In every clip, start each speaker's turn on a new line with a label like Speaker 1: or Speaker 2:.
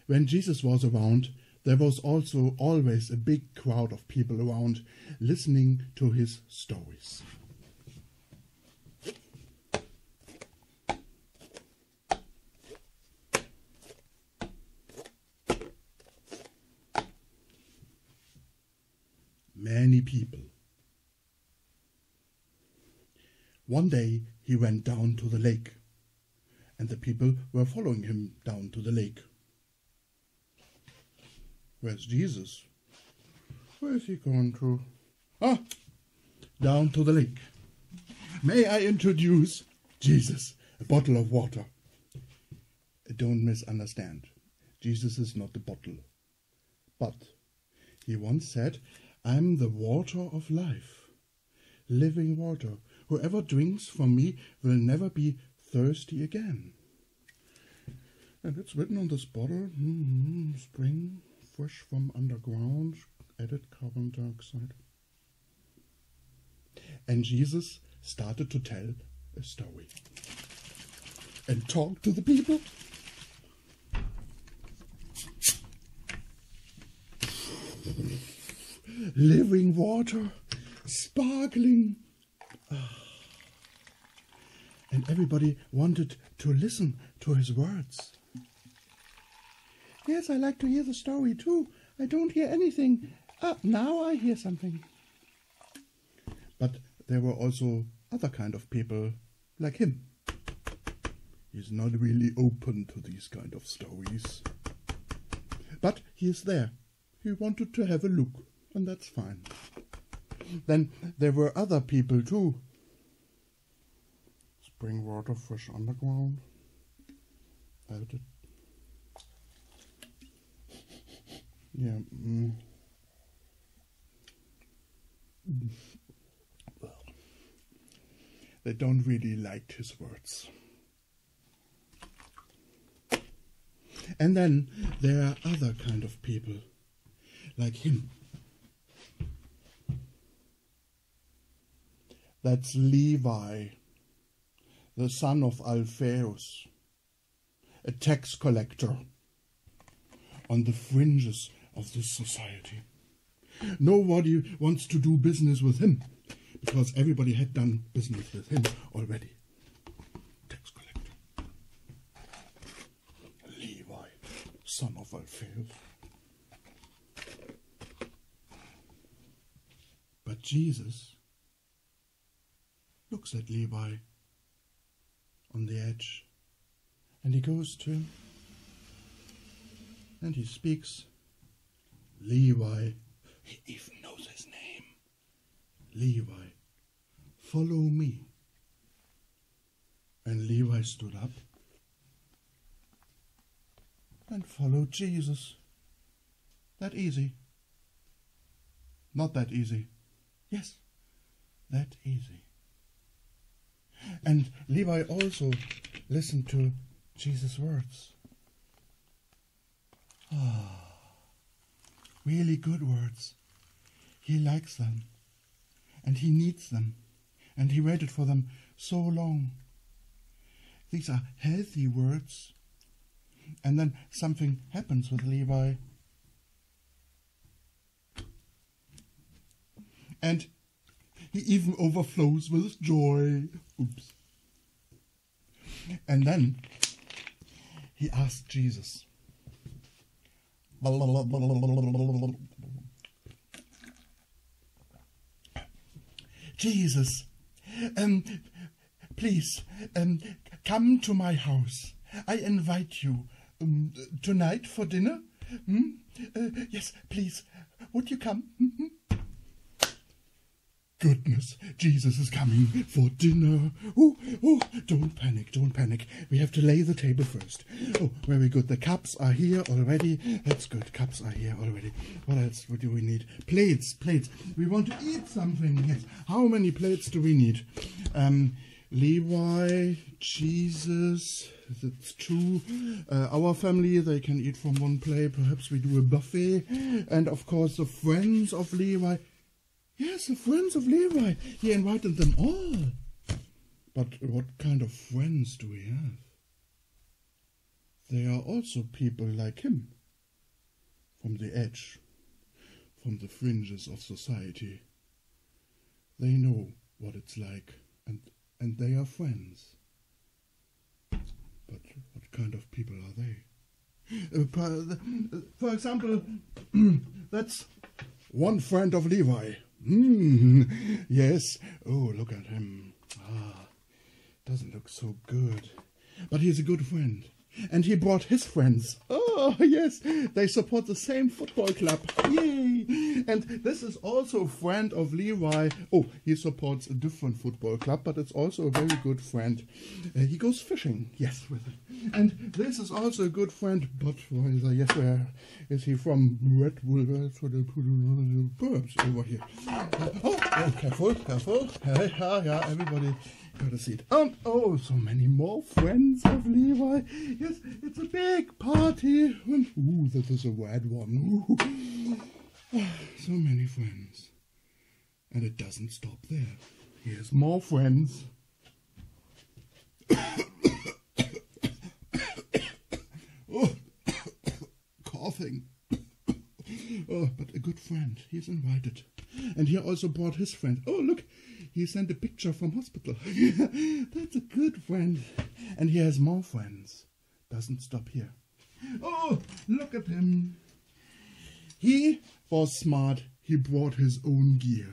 Speaker 1: when Jesus was around, there was also always a big crowd of people around listening to his stories. Many people. One day he went down to the lake, and the people were following him down to the lake. Where's Jesus? Where is he going to? Ah, down to the lake. May I introduce Jesus, a bottle of water? Don't misunderstand. Jesus is not a bottle. But he once said, I'm the water of life, living water. Whoever drinks from me will never be thirsty again. And it's written on this bottle, spring, fresh from underground, added carbon dioxide. And Jesus started to tell a story and talk to the people. Living water, sparkling. And everybody wanted to listen to his words. Yes, I like to hear the story too. I don't hear anything. Now I hear something. But there were also other kind of people like him. He's not really open to these kind of stories. But he is there. He wanted to have a look, and that's fine. Then there were other people too. Spring water, fresh underground. Yeah. Well, they don't really like his words. And then there are other kind of people like him. That's Levi, the son of Alphaeus, a tax collector on the fringes of this society. Nobody wants to do business with him because everybody had done business with him already. Tax collector. Levi, son of Alphaeus. But Jesus looks at Levi on the edge, and he goes to him, and he speaks. Levi, he even knows his name. Levi, follow me. And Levi stood up and followed Jesus. That easy. Not that easy. Yes, that easy. And Levi also listened to Jesus' words. Really good words. He likes them, and he needs them, and he waited for them so long. These are healthy words. And then something happens with Levi. And he even overflows with joy. Oops. And then he asked Jesus. Jesus, please, come to my house. I invite you tonight for dinner. Yes, please. Would you come? Goodness, Jesus is coming for dinner. Oh, don't panic, don't panic. We have to lay the table first. Oh, very good. The cups are here already. That's good. Cups are here already. What else do we need? Plates. We want to eat something. Yes. How many plates do we need? Levi, Jesus, that's two. Our family, they can eat from one plate. Perhaps we do a buffet. And of course, the friends of Levi. Yes, the friends of Levi. He invited them all. But what kind of friends do we have? They are also people like him. from the edge, from the fringes of society. They know what it's like, and they are friends. But what kind of people are they? For example, that's one friend of Levi. Yes. Oh, look at him. Doesn't look so good. But he's a good friend. And he brought his friends. Oh, yes, they support the same football club. Yay! And this is also a friend of Levi. Oh, he supports a different football club, but it's also a very good friend. He goes fishing, yes, with it. And this is also a good friend, but yes, where is he from? Red Bull, perhaps over here. Oh, careful, careful. Yeah, everybody got a seat. Oh, so many more friends of Levi. Yes, it's a big party. Ooh, that is a red one. Ooh. So many friends. And it doesn't stop there. Here's more friends. Oh, coughing. Oh, but a good friend. He's invited. And he also brought his friend. Oh, look. He sent a picture from hospital. That's a good friend. And he has more friends. Doesn't stop here. Oh, look at him. He was smart. He brought his own gear.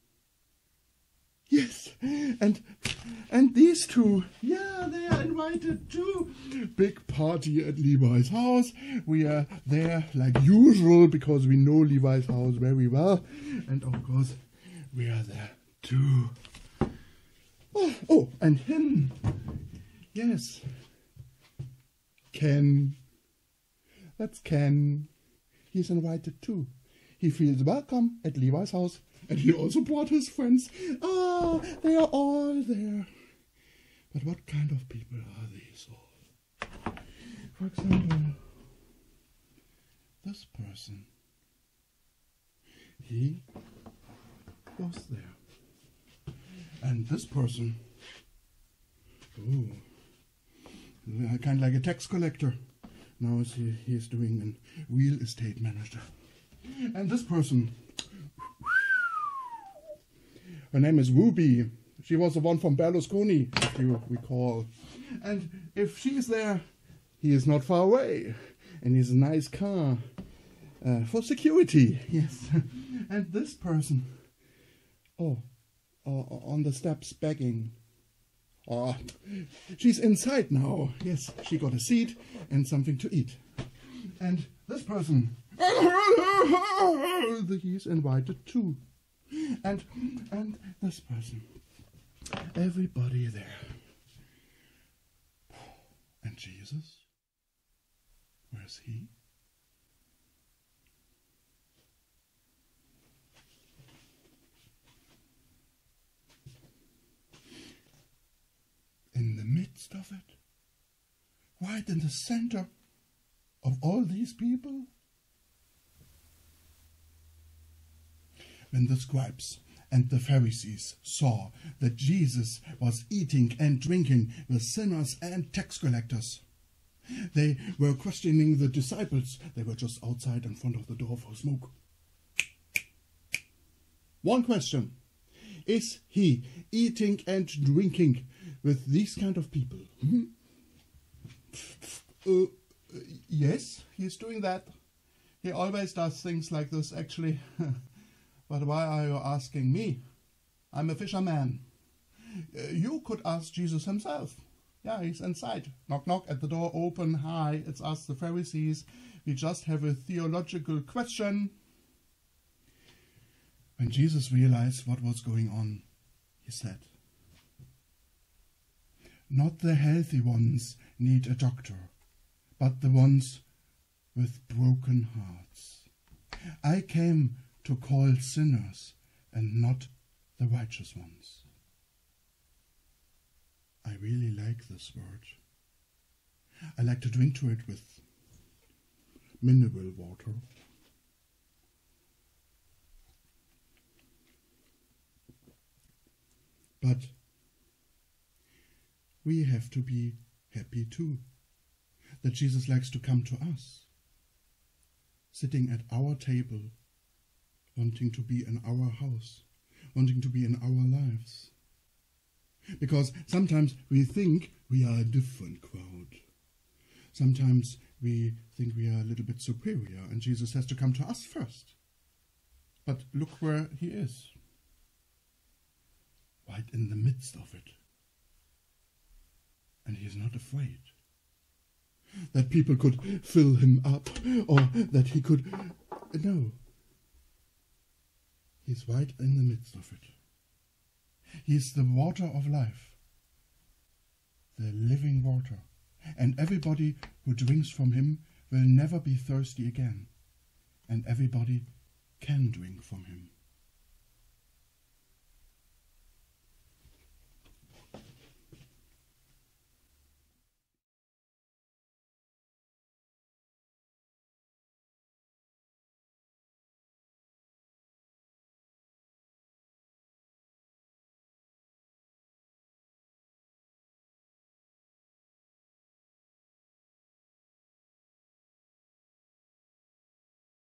Speaker 1: Yes, and these two, yeah, they are invited too. Big party at Levi's house. We are there like usual because we know Levi's house very well. And of course, we are there too. Oh, and him. Yes. Ken. That's Ken. He's invited too. He feels welcome at Levi's house. And he also brought his friends. Oh, they are all there. But what kind of people are these all? For example, this person. He was there. And this person. Oh, kind of like a tax collector. Now he's doing a real estate manager. And this person. Her name is Ruby. She was the one from Berlusconi, if you recall. And if she's there, he is not far away. And he's a nice car for security. Yes. And this person, on the steps begging. Oh, she's inside now. Yes, she got a seat and something to eat. And this person, he's invited too. And this person, everybody there. And Jesus, where's he? In the midst of it, right in the center of all these people. When the scribes and the Pharisees saw that Jesus was eating and drinking with sinners and tax collectors, they were questioning the disciples. They were just outside in front of the door for smoke. One question. Is he eating and drinking with these kind of people? Yes, he's doing that. He always does things like this, actually. But why are you asking me? I'm a fisherman. You could ask Jesus himself. Yeah, he's inside. Knock, knock, at the door, open. Hi, it's us, the Pharisees. We just have a theological question. When Jesus realized what was going on, he said, "Not the healthy ones need a doctor, but the ones with broken hearts. I came to call sinners and not the righteous ones." I really like this word. I like to drink to it with mineral water. But we have to be happy too, that Jesus likes to come to us. sitting at our table, wanting to be in our house, wanting to be in our lives. Because sometimes we think we are a different crowd. Sometimes we think we are a little bit superior, and Jesus has to come to us first. But look where he is, right in the midst of it. And he is not afraid that people could fill him up, or that he could... No. He's right in the midst of it. He's the water of life, the living water. And everybody who drinks from him will never be thirsty again. And everybody can drink from him.